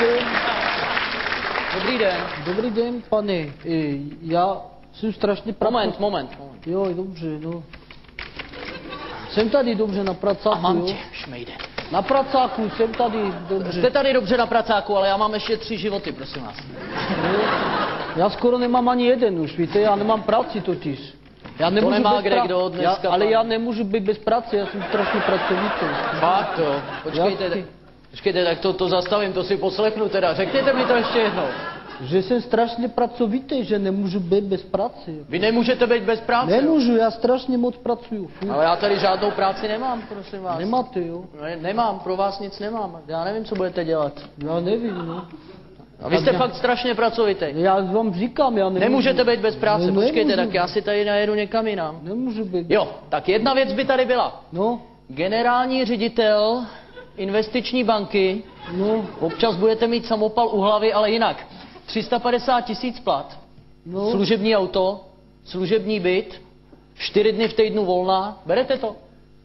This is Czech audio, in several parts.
den. Dobrý den. Dobrý den, pane. Já jsem strašně Moment. Jo, dobře, no. Jsem tady dobře na pracáku, A mám jo? tě, šmejde. Na pracáku jsem tady dobře. Jste tady dobře na pracáku, ale já mám ještě 3 životy, prosím vás. Jo. Já skoro nemám ani jeden už, víte, já nemám práci totiž. Já nemůžu nemá bez kde kdo dneska, ale pane. já nemůžu být bez práce, já jsem strašně pracovitý. Fakt jo. Počkejte, tak to zastavím, to si poslechnu teda. Řekněte mi to ještě jednou. Že jsem strašně pracovitý, že nemůžu být bez práce. Vy nemůžete být bez práce. Nemůžu, já strašně moc pracuju. Ale já tady žádnou práci nemám, prosím vás. Nemáte, jo? Nemám, pro vás nic nemám. Já nevím, co budete dělat. Já nevím, no. A vy jste fakt strašně pracovitý. Já vám říkám, já nemůžu. Nemůžete být bez práce, počkejte, nemůžu. tak já si tady najedu někam jinam. Nemůžu být. Jo, tak jedna věc by tady byla. No, Generální ředitel investiční banky, no, občas budete mít samopal u hlavy, ale jinak. 350 000 plat, no. služební auto, služební byt, 4 dny v týdnu volna. Berete to?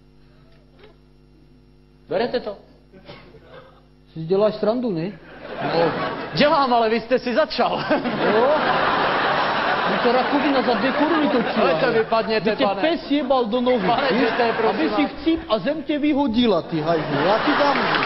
Berete to? Si děláš srandu, ne? No, dělám, ale vy jste si začal. Jo? No to rakovina za 2 koruny točila. Ale to vypadněte, Tě pane. pes jebal do nohy. Pane, víš? jděte, prosím Aby si vás. chcíp a zem tě vyhodila, ty hajzlu. Já ti dám